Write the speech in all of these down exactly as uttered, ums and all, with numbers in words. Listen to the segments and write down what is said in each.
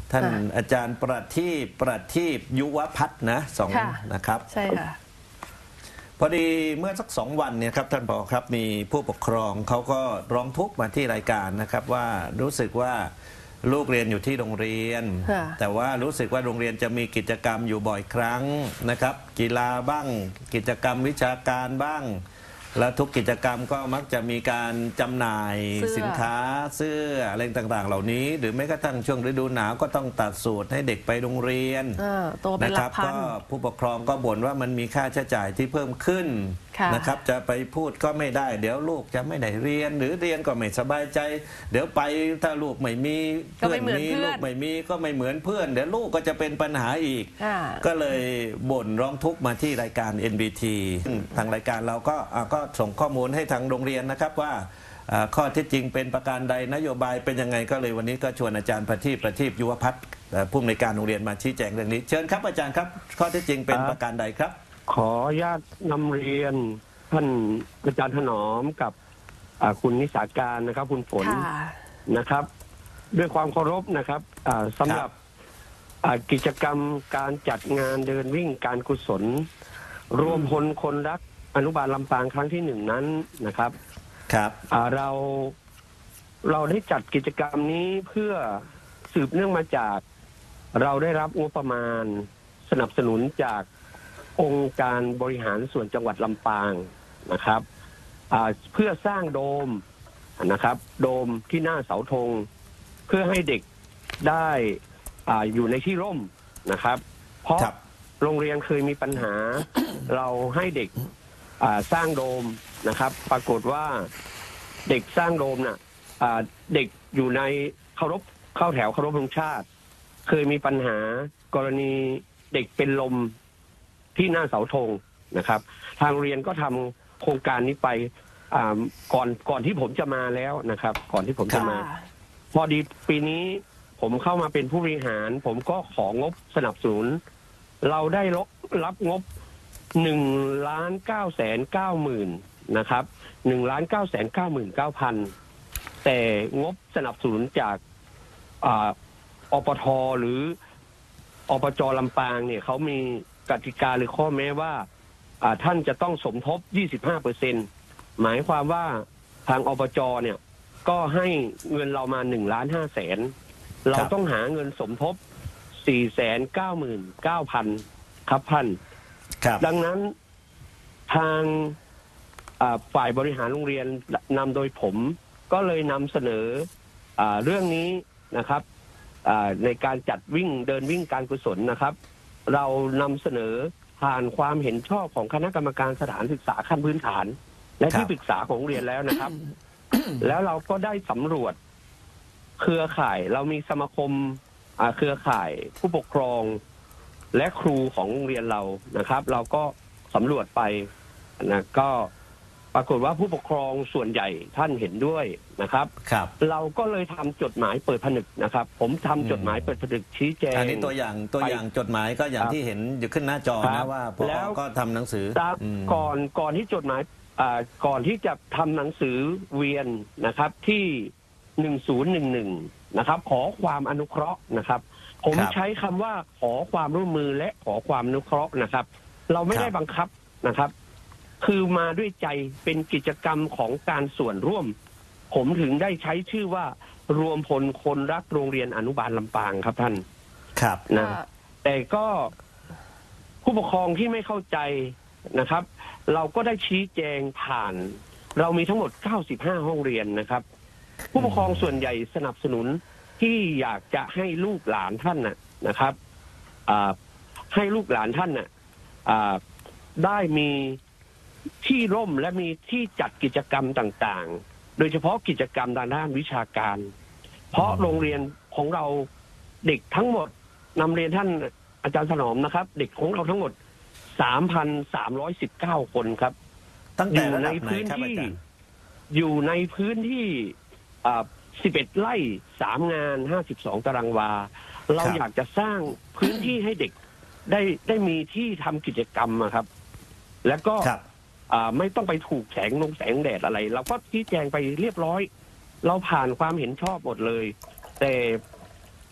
ท่านอาจารย์ประทีปประทีปยุวพัฒน์นะสองนะครับใช่ค่ะพอดีเมื่อสักสองวันเนี่ยครับท่านผอครับมีผู้ปกครองเขาก็ร้องทุกข์มาที่รายการนะครับว่ารู้สึกว่าลูกเรียนอยู่ที่โรงเรียนแต่ว่ารู้สึกว่าโรงเรียนจะมีกิจกรรมอยู่บ่อยครั้งนะครับกีฬาบ้างกิจกรรมวิชาการบ้างแล้วทุกกิจกรรมก็มักจะมีการจำหน่ายสินค้าเสื้ออะไรต่างๆเหล่านี้หรือแม้กระทั่งช่วงฤดูหนาวก็ต้องตัดสูตรให้เด็กไปโรงเรียนนะครับก็ผู้ปกครองก็บ่นว่ามันมีค่าใช้จ่ายที่เพิ่มขึ้นนะครับจะไปพูดก็ไม่ได้เดี๋ยวลูกจะไม่ได้เรียนหรือเรียนก็ไม่สบายใจเดี๋ยวไปถ้าลูกไม่มีเพื่อนมีลูกไม่มีก็ไม่เหมือนเพื่อนเดี๋ยวลูกก็จะเป็นปัญหาอีกก็เลยบ่นร้องทุกข์มาที่รายการ เอ็น บี ที ทางรายการเราก็ก็ส่งข้อมูลให้ทางโรงเรียนนะครับว่าข้อที่จริงเป็นประการใดนโยบายเป็นยังไงก็เลยวันนี้ก็ชวนอาจารย์ประทีปประทีปยุวพัฒน์ผู้อำนวยการโรงเรียนมาชี้แจงเรื่องนี้เชิญครับอาจารย์ครับข้อที่จริงเป็นประการใดครับขออนุญาตนำเรียนท่านอาจารย์ถนอมกับคุณนิสาการนะครับคุณฝนนะครับด้วยความเคารพนะครับสำหรับกิจกรรมการจัดงานเดินวิ่งการกุศลรวมพลคนรักอนุบาลลำปางครั้งที่หนึ่งนั้นนะครับครับเราเราได้จัดกิจกรรมนี้เพื่อสืบเนื่องมาจากเราได้รับงบประมาณสนับสนุนจากองค์การบริหารส่วนจังหวัดลำปางนะครับเพื่อสร้างโดมนะครับโดมที่หน้าเสาธงเพื่อให้เด็กได้ออยู่ในที่ร่มนะครับเพราะโรงเรียนเคยมีปัญหา เราให้เด็กสร้างโดมนะครับปรากฏว่าเด็กสร้างโดมน่ะเด็กอยู่ในเคารพเข้าแถวเคารพธงชาติเคยมีปัญหากรณีเด็กเป็นลมที่หน้าเสาธงนะครับทางเรียนก็ทำโครงการนี้ไปก่อนก่อนที่ผมจะมาแล้วนะครับก่อนที่ผมจะมาพอดีปีนี้ผมเข้ามาเป็นผู้บริหารผมก็ของบสนับสนุนเราได้รับงบหนึ่งล้านเก้าแสนเก้าหมื่นนะครับหนึ่งล้านเก้าแสนเก้าหมื่นเก้าพันแต่งบสนับสนุนจากอปทหรืออบจลำปางเนี่ยเขามีกติกาหรือข้อแม้ว่าท่านจะต้องสมทบ ยี่สิบห้าเปอร์เซ็นต์ หมายความว่าทางอบจเนี่ยก็ให้เงินเรามาหนึ่งล้านห้าแสนเราต้องหาเงินสมทบ สี่แสนเก้าหมื่นเก้าพัน ครับท่านดังนั้นทางฝ่ายบริหารโรงเรียนนำโดยผมก็เลยนำเสนอเรื่องนี้นะครับในการจัดวิ่งเดินวิ่งการกุศลนะครับเรานำเสนอผ่านความเห็นชอบของคณะกรรมการสถานศึกษาขั้นพื้นฐานและที่ปรึกษาของโรงเรียนแล้วนะครับ แล้วเราก็ได้สำรวจเครือข่ายเรามีสมาคมเครือข่ายผู้ปกครองและครูของโรงเรียนเรานะครับเราก็สำรวจไปนะก็ปรากฏว่าผู้ปกครองส่วนใหญ่ท่านเห็นด้วยนะครับครับเราก็เลยทำจดหมายเปิดผนึกนะครับผมทำจดหมายเปิดผนึกชี้แจงอันนี้ตัวอย่างตัวอย่างจดหมายก็อย่างที่เห็นอยู่ขึ้นหน้าจอนะว่าพอก็ทำหนังสือก่อนก่อนที่จดหมายก่อนที่จะทำหนังสือเวียนนะครับที่หนึ่งศูนย์หนึ่งหนึ่งนะครับขอความอนุเคราะห์นะครับผมใช้คำว่าขอความร่วมมือและขอความอนุเคราะห์นะครับเราไม่ได้บังคับนะครับคือมาด้วยใจเป็นกิจกรรมของการส่วนร่วมผมถึงได้ใช้ชื่อว่ารวมพลคนรักโรงเรียนอนุบาลลำปางครับท่านครับนะแต่ก็ผู้ปกครองที่ไม่เข้าใจนะครับเราก็ได้ชี้แจงผ่านเรามีทั้งหมดเก้าสิบห้าห้องเรียนนะครับผู้ปกครองส่วนใหญ่สนับสนุนที่อยากจะให้ลูกหลานท่านน่ะนะครับให้ลูกหลานท่านน่ะได้มีที่ร่มและมีที่จัดกิจกรรมต่างๆโดยเฉพาะกิจกรรมด้านด้านวิชาการเพราะโรงเรียนของเราเด็กทั้งหมดนำเรียนท่านอาจารย์ถนอมนะครับเด็กของเราทั้งหมด สามพันสามร้อยสิบเก้า คนครับอยู่ในพื้นที่อยู่ในพื้นที่สิบเอ็ดไร่สามงานห้าสิบสองตารางวาเราอยากจะสร้างพื้นที่ให้เด็กได้ได้มีที่ทำกิจกรรมครับแล้วก็ไม่ต้องไปถูกแสงลงแสงแดดอะไรเราก็ชี้แจงไปเรียบร้อยเราผ่านความเห็นชอบหมดเลยแต่ผ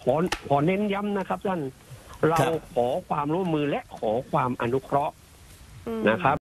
อขอเน้นย้ำนะครับท่านเราขอความร่วมมือและขอความอนุเคราะห์นะครับ